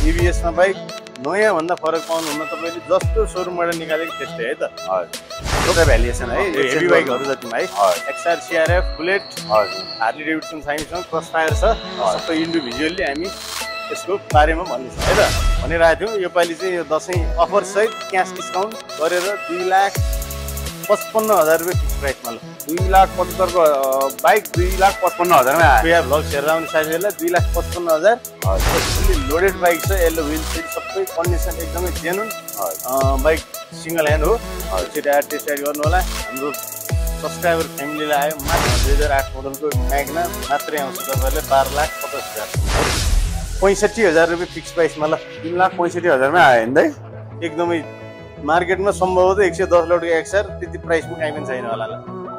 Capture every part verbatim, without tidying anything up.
ABS मा bike नयाँ भन्दा फरक पाउनुहुन्न तपाईले जस्तो सोरुमबाट निकालेको त्यस्तै है त हजुर एउटा भ्यालिएसन है हेभी बाइकहरु जतिमा है एक्सआर सीआरएफ बुलेट हजुर हार्ली डेभिडसन साइमसँग क्रस फायर छ सबै इन्डिभिजुअली हामी यसको बारेमा भन्दैछौँ है त भनिरहेको थियौँ योपालि चाहिँ यो दशैं अफर सहित क्याश डिस्काउन्ट गरेर दुई लाख पचपन्न हजार रुपियाँ फिक्स प्राइसमा ल दुई लाख पचहत्तरको बाइक दुई लाख पचपन्न हजारमा आयो भ्लग्स हेरेर आउने साथीहरूलाई दुई लाख पचपन्न हजार फुल्ली लोडेड बाइक छ येलो व्हिल सिट सबै कन्डिसन एकदमै जेन्युन बाइक सिंगल ह्यान्ड हो छिटो एड टेस्ट एड गर्नु होला हाम्रो सब्सक्राइबर फ्यामिलीलाई आयो मात्र दुई हजार आठ मोडलको म्याग्ना मात्रै आउँछ तपाईँहरूले बाह्र लाख पचास हजार पैँसठी हजार रुपियाँ फिक्स प्राइसमा ल तीन लाख पैँसठी हजारमै आयो नि त एकदमै मार्केटमा सम्भवतः एक सय दस लोडको एक्सआर त्यति प्राइसमा काहीँ पनि छैन होला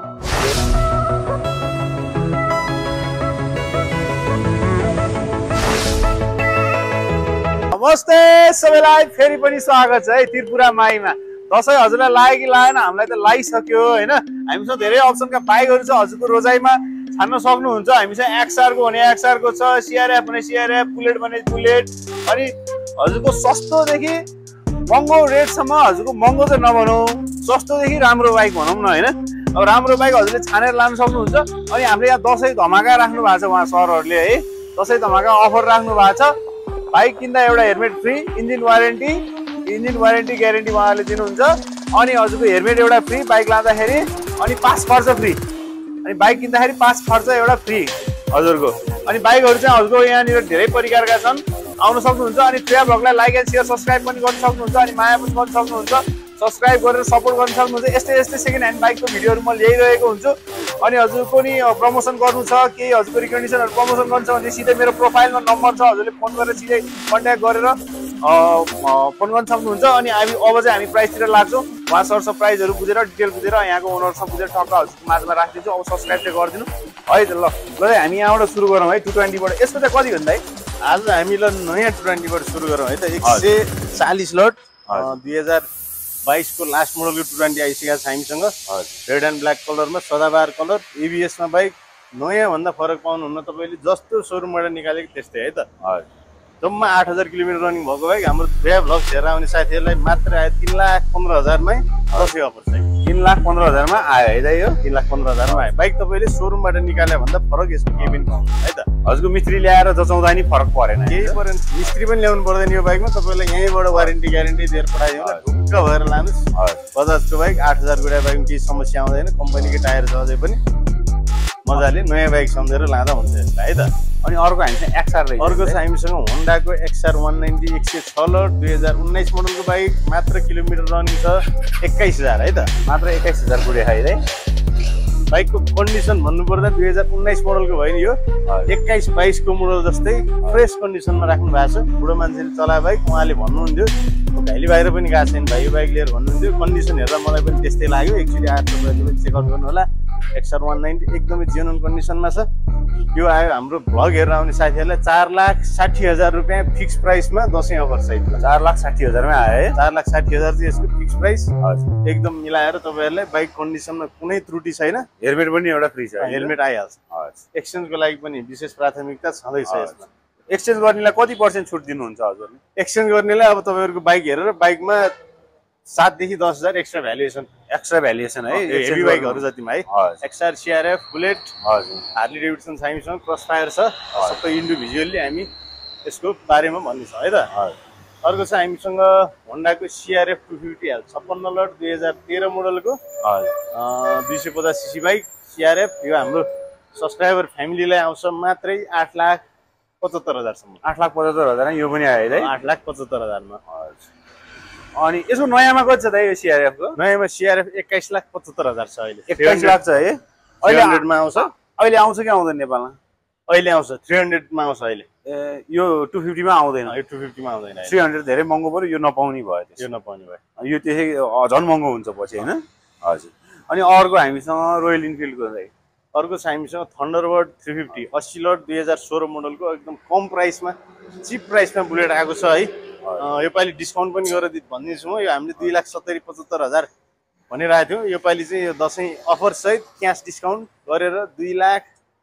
नमस्ते सबैलाई फेरि पनि स्वागत छ है त्रिपुरा माईमा दसैँ हजुरलाई लाग्यो कि लागेन हामीलाई त लागिसक्यो होइन हामीसँग धेरै अप्सनका बाइकहरू छ हजुरको रोजाइमा छान्न सक्नुहुन्छ हामीसँग एक्सआरको भने एक्सआरको छ सीआरएफ भने सीआरएफ बुलेट भने बुलेट अनि हजुरको सस्तोदेखि महँगो रेटसम्म हजुरको महँगो चाहिँ नभनौँ सस्तोदेखि राम्रो बाइक भनौँ न होइन अब राम्रो बाइक हजुरले छानेर लान सक्नुहुन्छ अनि हामीले यहाँ दसैँ धमाका राख्नु भएको छ उहाँ सरहरूले है दसैँ धमाका अफर राख्नु भएको छ बाइक किन्दा एउटा helmet free engine warranty engine warranty guarantee उहाँले दिनुहुन्छ अनि हजुरको हेलमेट एउटा फ्री बाइक लाँदाखेरि अनि पास खर्च फ्री अनि बाइक किन्दाखेरि पास खर्च एउटा फ्री हजुरको अनि बाइकहरू चाहिँ हजुरको यहाँनिर धेरै प्रकारका छन् आउन सक्नुहुन्छ अनि ट्रिया भ्लगलाई लाइक एन्ड सेयर सब्सक्राइब पनि गर्न सक्नुहुन्छ अनि माया पनि गर्न सक्नुहुन्छ सब्सक्राइब गरेर सपोर्ट गर्न सक्नुहुन्छ यस्तै यस्तै सेकेन्ड ह्यान्ड बाइकको भिडियोहरू म ल्याइरहेको हुन्छु अनि हजुरको नि प्रमोसन गर्नु छ केही हजुरको रिकन्डिसनहरू प्रमोसन गर्नु छ भने सिधै मेरो प्रोफाइलमा नम्बर छ हजुरले फोन गरेर सिधै कन्ट्याक्ट गरेर फोन गर्न सक्नुहुन्छ अनि हामी अब चाहिँ हामी प्राइसतिर लाग्छौँ उहाँ सर सब प्राइसहरू बुझेर डिटेल बुझेर यहाँको ओनरसँग बुझेर ठक्क हजुरको माझमा राखिदिन्छु अब सब्सक्राइब चाहिँ गरिदिनु है त ल ल हामी यहाँबाट सुरु गरौँ है टू ट्वेन्टीबाट यसको चाहिँ कति भन्दा है आज हामीलाई नयाँ टू ट्वेन्टीबाट सुरु गरौँ है त एक सय चालिस लट दुई हजार बाइसको लास्ट मोडलको टू ट्वेन्टी आइसकेको छ हामीसँग रेड एन्ड ब्ल्याक कलरमा सदाबहार कलर एबीएसमा बाइक नयाँ भन्दा फरक पाउनुहुन्न तपाईँले जस्तो सोरुमबाट निकालेको त्यस्तै है त जम्मा आठ हजार किलोमिटर रनिङ भएको बाइक हाम्रो ट्रिया भ्लग्स हेरेर आउने साथीहरूलाई मात्र आयो तिन लाख पन्ध्र हजारमै दसैँ अफर छ तीन लाख पन्ध्र हजारमा आयो है त यो तीन लाख पन्ध्र हजारमा आयो बाइक तपाईँले सोरुमबाट निकाल्यो भन्दा फरक यसमा केही पनि पाउनु है त हजुरको मिस्त्री ल्याएर जचाउँदा नि फरक परेन केही परेन मिस्त्री पनि ल्याउनु पर्दैन यो बाइकमा तपाईँलाई यहीँबाट वारेन्टी ग्यारेन्टी दिएर पठाइदिनु ढुक्क भएर लानुहोस् बजाजको बाइक आठ हजार गुडा बाइकमा केही समस्या आउँदैन कम्पनीकै टायर छ अझै पनि मजाले नयाँ बाइक सम्झेर लाँदा हुन्छ यसलाई है त अनि अर्को हामीसँग एक्सआर रहेछ अर्को छ हामीसँग होन्डाको एक्सआर वान नाइन्टी एक सय छ लट दुई हजार उन्नाइस मोडलको बाइक मात्र किलोमिटर रनिङ छ एक्काइस हजार है त मात्र एक्काइस हजार पुगे है बाइकको कन्डिसन भन्नुपर्दा दुई हजार उन्नाइस मोडलको भयो नि यो एक्काइस बाइसको मोडल जस्तै फ्रेस कन्डिसनमा राख्नु भएको छ बुढो मान्छेले चलाए बाइक उहाँले भन्नुहुन्थ्यो भाइले बाहिर पनि गएको छैन भाइ यो बाइक लिएर भन्नुहुन्थ्यो कन्डिसन हेर्दा मलाई पनि त्यस्तै लाग्यो एकचोटि आएर तपाईँले पनि चेकआउट गर्नु होला एक्सआर वान नाइन्टी एकदमै जेन्युन कन्डिसनमा छ यो आयो हाम्रो भ्लग हेरेर आउने साथीहरूलाई चार लाख साठी हजार रुपियाँ फिक्स प्राइसमा दसैँ अफर सहित चार लाख साठी हजारमै आयो है चार लाख साठी हजार चाहिँ यसको फिक्स प्राइस एकदम मिलाएर तपाईँहरूलाई बाइक कन्डिसनमा कुनै त्रुटि छैन हेलमेट पनि एउटा फ्री छ हेलमेट आइहाल्छ एक्सचेन्जको लागि पनि विशेष प्राथमिकता छँदैछ यसमा एक्सचेन्ज गर्नेलाई कति पर्सेन्ट छुट दिनुहुन्छ हजुरले एक्सचेन्ज गर्नेलाई अब तपाईँहरूको बाइक हेरेर बाइकमा सातदेखि दस हजार एक्स्ट्रा भ्यालुएसन एक्स्ट्रा भ्यालुएसन है हेभी बाइकहरू जतिमा है एक्सआर सीआरएफ बुलेट हजुर हार्ली डेभिडसन साइमसँग क्रस फायर छ सबै इन्डिभिजुअली हामी यसको बारेमा भन्दैछौँ है त अर्को छ हामीसँग होन्डाको सीआरएफ टू फिफ्टी हाल छप्पन्न लट दुई हजार तेह्र मोडलको दुई सय पचास सिसी बाइक सीआरएफ यो हाम्रो सब्सक्राइबर फ्यामिलीलाई आउँछ मात्रै आठ लाख पचहत्तर हजारसम्म आठ लाख पचहत्तर हजार यो पनि आयो है आठ लाख पचहत्तर हजारमा अनि यसको नयाँमा कति छ त यो सीआरएफको नयाँमा सीआरएफ एक्काइस लाख पचहत्तर हजार छ अहिले एक्काइस लाख छ है अहिले हन्ड्रेडमा आउँछ अहिले आउँछ कि आउँदैन नेपालमा अहिले आउँछ थ्री हन्ड्रेडमा आउँछ अहिले ए यो टू फिफ्टीमा आउँदैन यो टू फिफ्टीमा आउँदैन थ्री हन्ड्रेड धेरै महँगो पऱ्यो यो नपाउने भयो यो नपाउने भयो यो त्यसै झन् महँगो हुन्छ पछि होइन हजुर अनि अर्को हामीसँग रोयल इनफिल्डको चाहिँ अर्को छ हामीसँग थन्डरबर्ड थ्री फिफ्टी अस्सी लट दुई हजार सोह्र मोडलको एकदम कम प्राइसमा चिप प्राइसमा बुलेट आएको छ है योपालि डिस्काउन्ट पनि गरेर भनिदिन्छु म यो हामीले दुई लाख सत्तरी पचहत्तर हजार भनिरहेको थियौँ योपालि चाहिँ यो दसैँ अफर सहित क्यास डिस्काउन्ट गरेर दुई लाख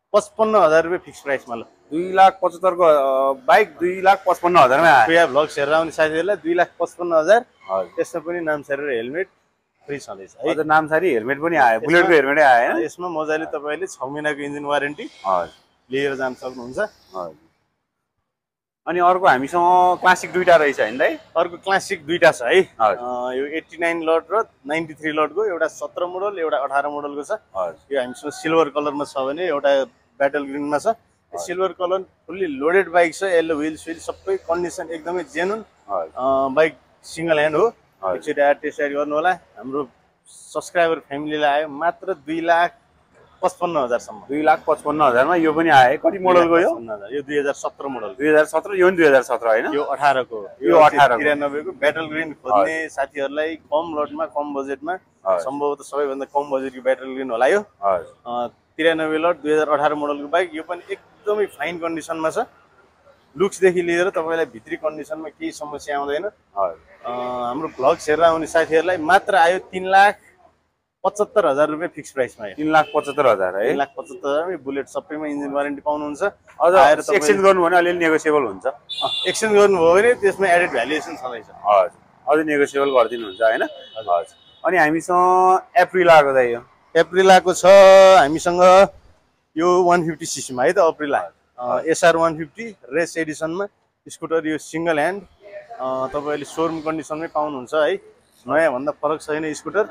पचपन्न हजार रुपियाँ फिक्स प्राइसमा ल दुई लाख पचहत्तरको बाइक दुई लाख पचपन्न हजारमै आयो प्रिया भ्लग्स हेरेर आउने साथीहरूलाई दुई लाख पचपन्न हजार त्यसमा पनि नामसारी र हेलमेट फ्री छँदैछ है हजुर नामसारी हेलमेट पनि आयो बुलेटको हेलमेटै आयो हैन यसमा मजाले तपाईले छ महिनाको इन्जिन वारेन्टी हजुर लिएर जान सक्नुहुन्छ हजुर अनि अर्को हामीसँग क्लासिक दुईटा रहेछ हैन दाइ अर्को क्लासिक दुईटा छ है हजुर यो नब्बे लट र तिरानब्बे लटको एउटा सत्र मोडल एउटा अठार मोडलको छ हजुर यो हामीसँग सिल्भर कलरमा छ भने एउटा ब्याटल ग्रिनमा छ silver colour fully loaded bike छ येलो व्हील्स व्हील सबै कन्डिसन एकदमै जेन्युन बाइक सिंगल ह्यान्ड हो एकचोटि आएर टेस्ट राइड गर्नु होला हाम्रो सब्सक्राइबर फ्यामिलीलाई आयो मात्र दुई लाख पचपन्न हजारसम्म दुई लाख पचपन्न हजारमा यो पनि आयो कति मोडलको यो यो दुई हजार सत्र मोडल दुई हजार सत्र यो पनि दुई हजार सत्र होइन यो अठारको यो अठार तिरानब्बेको ब्याटल ग्रिन खोज्ने साथीहरूलाई कम लटमा कम बजेटमा सम्भवतः सबैभन्दा कम बजेटको ब्याटल ग्रिन होला यो तिरानब्बे लट दुई हजार अठार मोडलको बाइक यो पनि एकदमै फाइन कन्डिसनमा छ लुक्सदेखि लिएर तपाईँलाई भित्री कन्डिसनमा केही समस्या आउँदैन हाम्रो भ्लग्स हेरेर आउने साथीहरूलाई मात्र आयो तिन लाख पचहत्तर हजार रुपियाँ फिक्स प्राइसमा आयो तिन लाख पचहत्तर हजार है तिन लाख पचहत्तर हजार बुलेट सबैमा इन्जिन वारेन्टी पाउनुहुन्छ अझ आएर एक्सचेन्ज गर्नु भने अलिअलि नेगोसिएबल हुन्छ एक्सचेन्ज गर्नुभयो भने त्यसमा एडेड भ्यालुएसन छँदैछ हजुर अझै नेगोसिएबल गरिदिनुहुन्छ होइन हजुर अनि हामीसँग एप्रिलाको दाइ यो एप्रिलाको छ हामीसँग यो वान फिफ्टी सिसीमा है त Aprilia SR one fifty race एडिसनमा स्कुटर यो सिङ्गल ह्यान्ड तपाईँले सोरुम कन्डिसनमै पाउनुहुन्छ है नयाँ भन्दा फरक छैन स्कुटर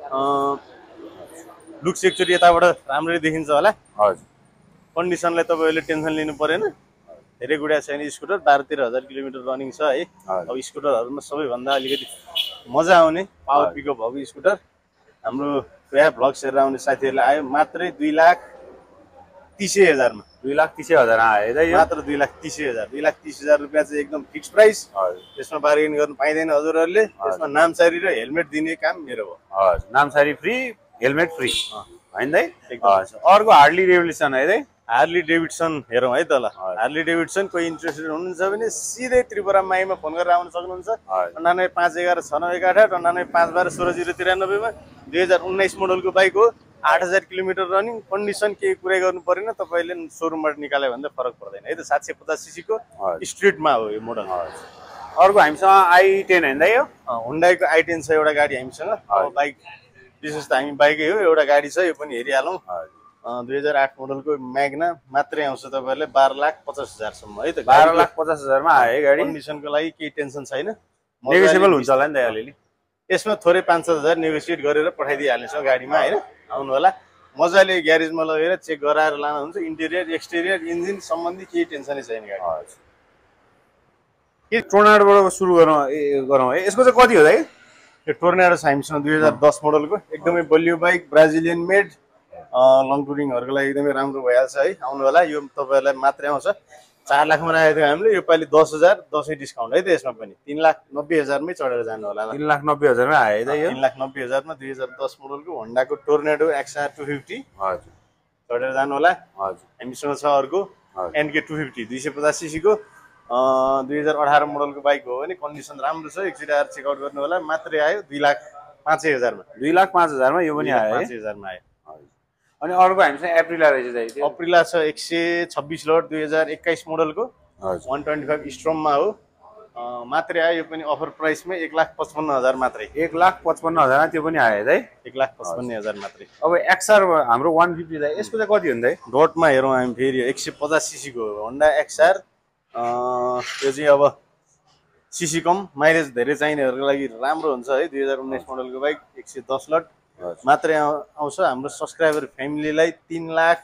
लुक्स एकचोटि यताबाट राम्ररी देखिन्छ होला हजुर कन्डिसनलाई तपाईँहरूले टेन्सन लिनु परेन धेरै गुडा छैन स्कुटर बाह्र तेह्र हजार किलोमिटर रनिङ छ है अब स्कुटरहरूमा सबैभन्दा अलिकति मजा आउने पावर पिकअप भएको स्कुटर हाम्रो प्रिया भ्लग्स हेरेर आउने साथीहरूलाई आयो मात्रै दुई लाख तिसै हजारमा दुई लाख तिसै हजार आयो मात्र दुई लाख तिसै हजार दुई लाख तिस हजार रुपियाँ चाहिँ एकदम फिक्स प्राइस त्यसमा बार्गेन गर्नु पाइँदैन हजुरहरूले त्यसमा नामसारी र हेलमेट दिने काम मेरो हो हजुर नामसारी फ्री हेलमेट फ्री होइन दाइ अर्को हार्ली डेभिडसन है दाइ हार्ली डेभिडसन हेरौँ है त ल हार्ली डेभिडसन कोही इन्ट्रेस्टेड हुनुहुन्छ भने सिधै त्रिपुरा माईमा फोन गरेर आउन सक्नुहुन्छ अन्नानब्बे पाँच एघार छ नौ एक आठ आठ अन्नानब्बे पाँच बाह्र सोह्र जिरो तिरानब्बेमा दुई हजार उन्नाइस मोडलको बाइक हो आठ हजार किलोमिटर रनिङ कन्डिसन केही कुरै गर्नु परेन तपाईँले सोरुमबाट निकाल्यो भने त फरक पर्दैन है त सात सय पचास सिसीको स्ट्रिटमा हो यो मोडल अर्को हामीसँग आई टेन होइन यो हुन्डाईको आई टेन छ एउटा गाडी हामीसँग बाइक विशेष त हामी बाइकै हो एउटा गाडी छ यो पनि हेरिहालौँ दुई हजार आठ मोडलको म्याग्ना मात्रै आउँछ तपाईँहरूले बाह्र लाख पचास हजारसम्म है त बाह्र लाख पचास हजारमा आयो गाडी कन्डिसनको लागि केही टेन्सन छैन नेगोसिएबल हुन्छ होला नि त अलिअलि यसमा थोरै पाँच छ हजार नेगोसिएट गरेर पठाइदिइहाल्नेछौँ गाडीमा होइन आउनु होला मजाले ग्यारेजमा लगेर चेक गराएर लानुहुन्छ इन्टेरियर एक्सटेरियर इन्जिन सम्बन्धी केही टेन्सनै छैन गाडी के टोर्नाडोबाट सुरु गरौँ गरौँ है यसको चाहिँ कति हो है यो टोर्नाडो छ हामीसँग दुई हजार दस मोडलको एकदमै बलियो बाइक ब्राजिलियन मेड लङ टुरिङहरूको लागि एकदमै राम्रो भइहाल्छ है आउनु होला यो तपाईँहरूलाई मात्रै आउँछ चार लाखमा राखेको थियो हामीले योपालि दस हजार दसैँ डिस्काउन्ट है त यसमा पनि तिन लाख नब्बे हजारमै चढेर जानु होला तिन लाख नब्बे हजारमै आयो है त यो तिन लाख नब्बे हजारमा दुई हजार दस मोडलको होन्डाको टोर्नेडो एक्सआर टू फिफ्टी हजुर चढेर जानु होला हजुर हामीसँग छ अर्को एनके टू फिफ्टी दुई सय पचास सिसीको दुई हजार अठार मोडलको बाइक हो भने कन्डिसन राम्रो छ एकचोटि आएर चेकआउट गर्नु होला मात्रै आयो दुई लाख पाँचै हजारमा दुई लाख पाँच हजारमा यो पनि आयो पाँच हजारमा आयो अनि अर्को हामीसँग एप्रिला रहेछ अप्रिला छ एक सय छब्बिस लट दुई हजार एक्काइस मोडलको वान ट्वेन्टी फाइभ स्ट्रममा हो मात्रै आयो यो पनि अफर प्राइसमै एक लाख पचपन्न हजार मात्रै एक लाख पचपन्न हजारमा त्यो पनि आयो है एक लाख पचपन्न हजार मात्रै अब एक्सआर हाम्रो वान फिफ्टी दाइ यसको चाहिँ कति हुन्छ है डटमा हेरौँ हामी फेरि एक सय पचास सिसीको होन्डा एक्सआर त्यो चाहिँ अब सिसी कम माइलेज धेरै चाहिनेहरूको लागि राम्रो हुन्छ है दुई हजार उन्नाइस मोडलको बाइक एक सय दस लट मात्रै आउँछ हाम्रो सब्सक्राइबर फ्यामिलीलाई तिन लाख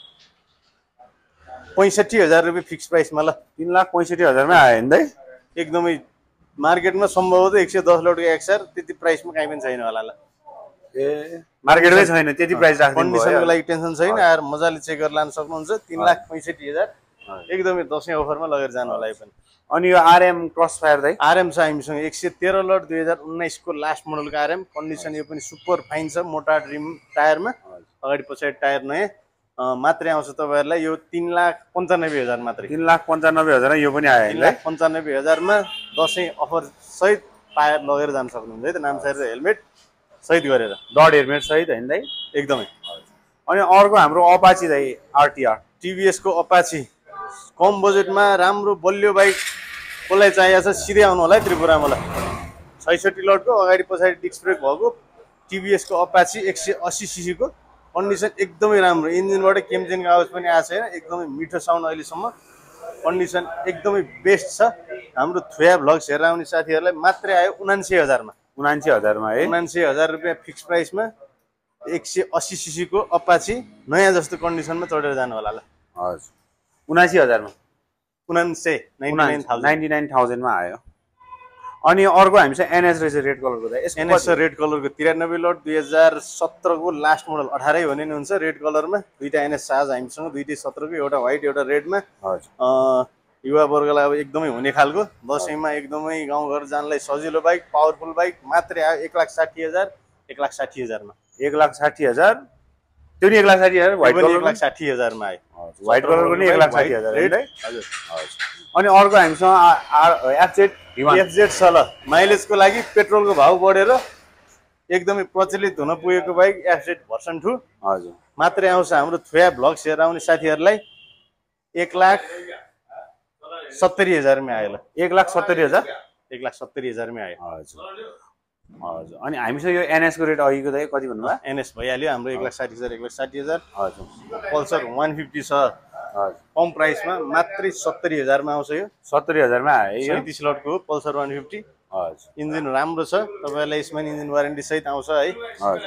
पैँसठी हजार रुपियाँ फिक्स प्राइसमा ल तिन लाख पैँसठी हजारमै आयो नि दाइ एकदमै मार्केटमा सम्भवतः एक सय दस लटको एक्सआर त्यति प्राइसमा काहीँ पनि छैन होला ल ए मार्केटमै छैन त्यति प्राइस राख्नु कन्डिसनको लागि टेन्सन छैन आएर मजाले चेक गरेर लान सक्नुहुन्छ तिन लाख पैँसठी हजार एकदमै दसैँ अफरमा लगेर जानु होला यो पनि अनि यो आरएम क्रस फायर दाइ आरएम छ हामीसँग एक सय तेह्र लट दुई हजार उन्नाइसको लास्ट मोडलको आरएम कन्डिसन यो पनि सुपर फाइन छ मोटा ड्रिम टायरमा अगाडि पछाडि टायर नयाँ मात्रै आउँछ तपाईँहरूलाई यो तिन लाख पन्चानब्बे हजार मात्रै तिन लाख पन्चानब्बे हजार यो पनि आयो तिन लाख पन्चानब्बे हजारमा दसैँ अफर सहित टायर लगेर जान सक्नुहुन्छ है त नामसारी र हेलमेट सहित गरेर डट हेलमेट सहित होइन दाइ एकदमै अनि अर्को हाम्रो अपाची दाइ आरटीआर टिभीएस को अपाची कम बजेटमा राम्रो बलियो बाइक कसलाई चाहिएको छ सिधै आउनु होला है त्रिपुरा मलाई छैसठी लटको अगाडि पछाडि डिस्क ब्रेक भएको टिभीएस को अपाची एक सय अस्सी सीसी को कन्डिसन एकदमै राम्रो इन्जिनबाट केमजेनको आवाज पनि आएको छैन एकदमै मिठो साउन्ड अहिलेसम्म कन्डिसन एकदमै बेस्ट छ हाम्रो थुया भ्लग्स हेरेर आउने साथीहरूलाई मात्रै आयो उनान्सय हजारमा उनान्सय हजारमा है उनान्सय हजार रुपियाँ फिक्स प्राइसमा एक सय अस्सी सीसी को अपाची नयाँ जस्तो कन्डिसनमा चढेर जानु होला ल हजुर उनासी हजारमा उनान्सय नाइन्टी नाइन थाउजन्डमा आयो अनि अर्को हामीसँग एनएस रहेछ रेड कलरको दाइ एनएस रेड कलरको तिरानब्बे लट दुई हजार सत्रको लास्ट मोडल अठारै भने नि हुन्छ रेड कलरमा दुईटा एनएस छ आज हामीसँग दुईटै सत्रको एउटा व्हाइट एउटा रेडमा युवा वर्गलाई अब एकदमै हुने खालको दसैँमा एकदमै गाउँघर जानलाई सजिलो बाइक पावरफुल बाइक मात्रै आयो एक लाख साठी हजार एक लाख साठी हजारमा एक लाख साठी हजार त्यो नि एक लाख साठी हजार व्हाइट कलर एक लाख साठी हजारमा आयो व्हाइट कलरको नि एक लाख साठी हजार रेड हजुर अनि अर्को हामीसँग एफजेड एफजेड छ ल माइलेजको लागि पेट्रोलको भाउ बढेर एकदमै प्रचलित हुन पुगेको बाइक एफजेड भर्सन टू हजुर मात्रै आउँछ हाम्रो थुया भ्लग्स हेरेर आउने साथीहरूलाई एक लाख सत्तरी हजारमै आयो ल एक लाख सत्तरी हजार एक लाख सत्तरी हजारमै आयो हजुर हजुर अनि हामीसँग यो एनएसको रेट अघिको दाइ कति भन्नुभयो एनएस भइहाल्यो हाम्रो एक लाख साठी हजार एक लाख साठी हजार हजुर पल्सर वान फिफ्टी छ हजुर कम प्राइसमा मात्रै सत्तरी हजारमा आउँछ यो सत्तरी हजारमा आयो यो सैँतिस लटको पल्सर वान फिफ्टी हजुर इन्जिन राम्रो छ तपाईँलाई यसमा इन्जिन वारेन्टी सहित आउँछ है हजुर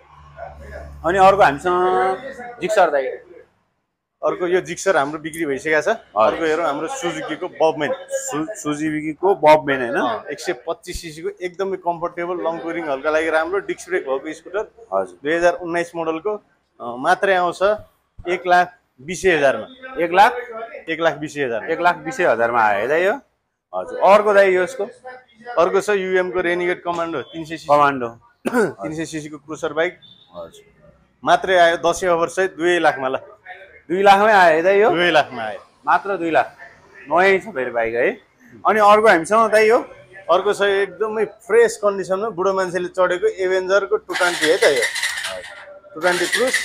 अनि अर्को हामीसँग जिक्सर दाइ अर्को यो जिक्सर हाम्रो बिक्री भइसकेको छ अर्को हेरौँ हाम्रो सुजुकीको बबमेन सुजुकीको बबमेन होइन एक सय पच्चिस सीसीको एकदमै कम्फर्टेबल लङ टुरिङहरूका लागि राम्रो डिस्क ब्रेक भएको स्कुटर हजुर दुई हजार उन्नाइस मोडलको मात्रै आउँछ एक लाख बिसै हजारमा एक लाख एक लाख बिसै हजार एक लाख बिसै हजारमा आयो दाइ यो हजुर अर्को दाइ यो यसको अर्को छ युएमको रेनिगेट कमान्डो तिन सय सीसी कमान्डो तिन सय सीसीको क्रुसर बाइक हजुर मात्रै आयो दसैँ ओभर सहित दुई लाखमा ल दुई लाखमै आयो दाइ यो दुई लाखमा आयो मात्र दुई लाख नयाँ छ फेरि बाइक है अनि अर्को हामीसँग दाइ यो अर्को छ एकदमै फ्रेस कन्डिसनमा बुढो मान्छेले चढेको एभेन्जरको टु ट्वेन्टी है त यो टु ट्वेन्टी क्रुज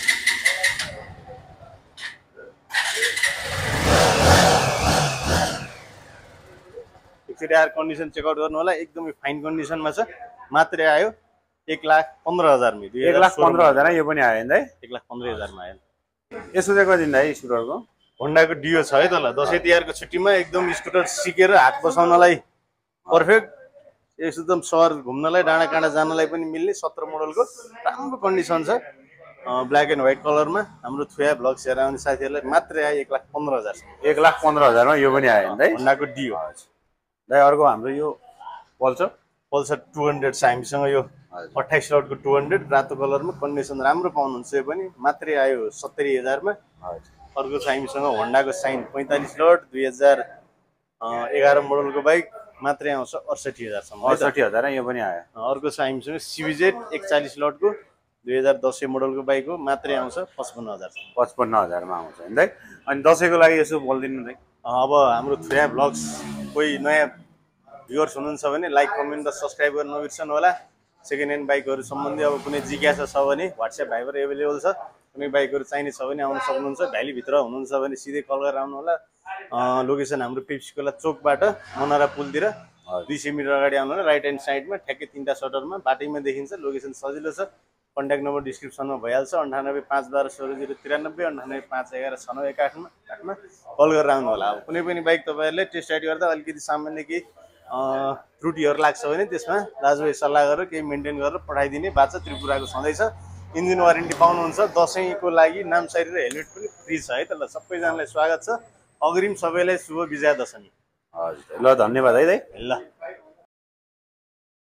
एकचोटि आएर कन्डिसन चेकआउट गर्नु होला एकदमै फाइन कन्डिसनमा छ मात्रै आयो एक लाख पन्ध्र हजारमै एक लाख पन्ध्र हजार यो पनि आयो नि दाइ एक लाख पन्ध्र हजारमा आयो यसको चाहिँ कति दाइ स्कुटरको होन्डाको डिओ छ है त ल दसैँ तिहारको छुट्टीमा एकदम स्कुटर सिकेर हात बसाउनलाई पर्फेक्ट एकदम सहर घुम्नलाई डाँडा काँडा जानलाई पनि मिल्ने सत्र मोडलको राम्रो कन्डिसन छ ब्ल्याक एन्ड व्हाइट कलरमा हाम्रो थुया भ्लग्स हेरेर आउने साथीहरूलाई मात्रै आयो एक लाख पन्ध्र हजार एक लाख पन्ध्र हजारमा यो पनि आयो नि दाइ होन्डाको डिओ दाइ अर्को हाम्रो यो पल्सर पल्सर टु हन्ड्रेड छ हामीसँग यो अट्ठाइस लटको टु हन्ड्रेड रातो कलरमा कन्डिसन राम्रो पाउनुहुन्छ यो पनि मात्रै आयो सत्तरी हजारमा अर्को छ हामीसँग होन्डाको साइन पैँतालिस लट दुई हजार एघार मोडलको बाइक मात्रै आउँछ अडसठी हजारसम्म अडसठी हजार यो पनि आयो अर्को छ हामीसँग सिभिजेड एकचालिस लटको दुई हजार दसैँ मोडलको बाइक हो मात्रै आउँछ पचपन्न हजारसम्म पचपन्न हजारमा आउँछ नि दाइ अनि दसैँको लागि यसो बोलिदिनु दाइ अब हाम्रो थुया भ्लग्स कोही नयाँ भ्युअर्स हुनुहुन्छ भने लाइक कमेन्ट र सब्सक्राइब गर्न नबिर्सनु होला सेकेन्ड ह्यान्ड बाइकहरू सम्बन्धी अब कुनै जिज्ञासा छ भने व्हाट्सएप भाइबर एभाइलेबल छ कुनै बाइकहरू चाहिने छ भने आउन सक्नुहुन्छ भ्यालीभित्र हुनुहुन्छ भने सिधै कल गरेर आउनु होला लोकेसन हाम्रो पेप्सी कोला चोकबाट मनरा पुलतिर दुई सय मिटर अगाडि आउनु होला राइट ह्यान्ड साइडमा ठ्याक्कै तिनवटा सटरमा बाटैमा देखिन्छ लोकेसन सजिलो छ कन्ट्याक्ट नम्बर डिस्क्रिप्सनमा भइहाल्छ अन्ठानब्बे पाँच बाह्र सोह्र जिरो त्रियानब्बे अन्ठानब्बे पाँच एघार छ नौ एक आठमा आठमा कल गरेर आउनु होला अब कुनै पनि बाइक तपाईँहरूले टेस्ट राइड गर्दा अलिकति सामान्य केही त्रुटिहरू लाग्छ भने त्यसमा दाजुभाइ सल्लाह गरेर केही मेन्टेन गरेर पठाइदिने बाचा त्रिपुराको सधैँ छ इन्जिन वारेन्टी पाउनुहुन्छ दसैँको लागि नामसारी र हेलमेट पनि फ्री छ है त ल सबैजनालाई स्वागत छ अग्रिम सबैलाई शुभ विजया दशमी हजुर ल धन्यवाद है दाइ ल